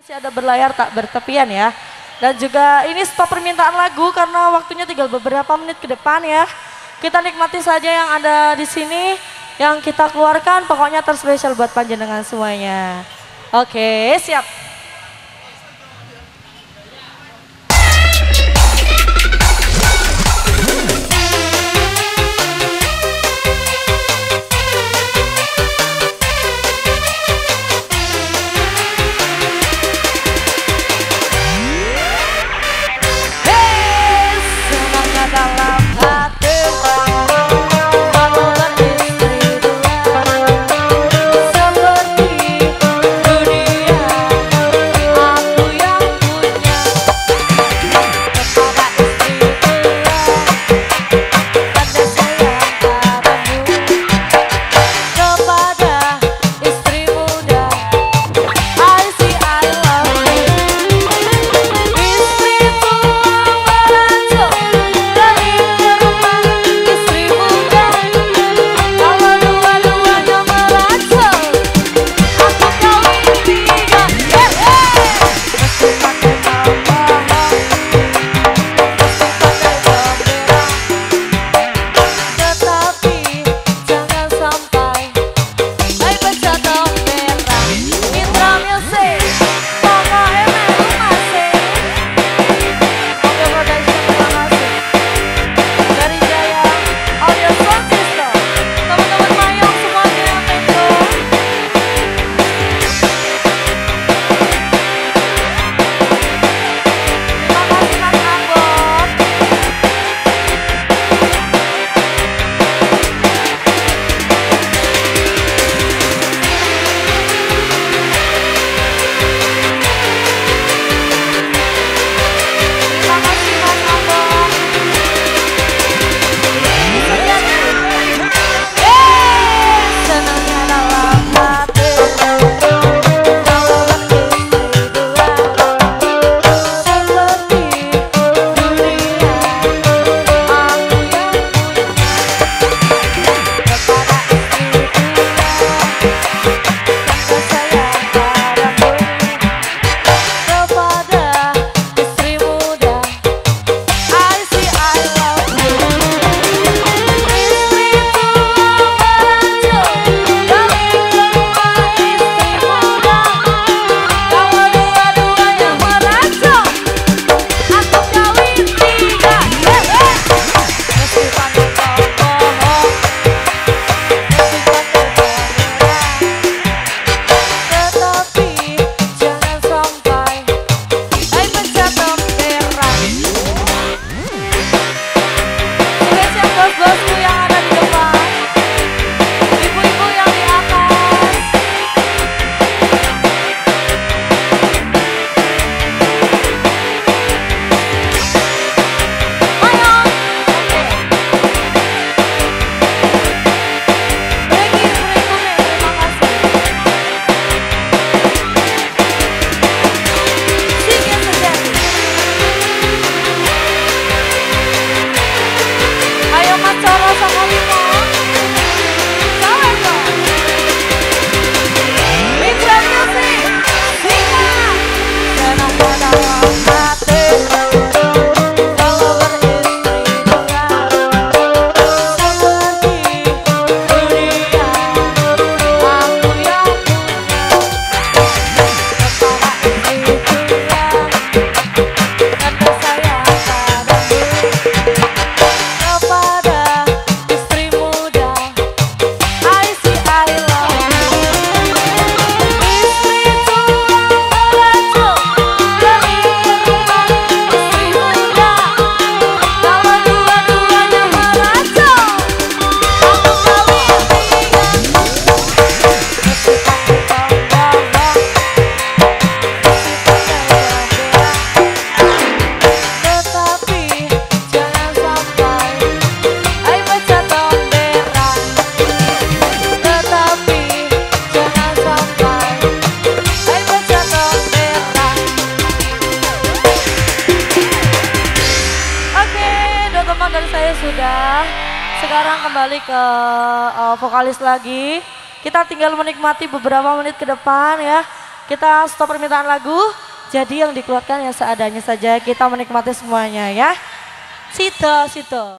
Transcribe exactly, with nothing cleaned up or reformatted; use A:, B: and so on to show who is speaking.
A: Masih ada berlayar tak bertepian ya. Dan juga ini stop permintaan lagu karena waktunya tinggal beberapa menit ke depan ya. Kita nikmati saja yang ada di sini, yang kita keluarkan pokoknya terspesial buat panjenengan semuanya. Oke, siap. sudah. Sekarang kembali ke uh, vokalis lagi. Kita tinggal menikmati beberapa menit ke depan ya. kita stop permintaan lagu. Jadi yang dikeluarkan yang seadanya saja, kita menikmati semuanya ya. Sito, sito.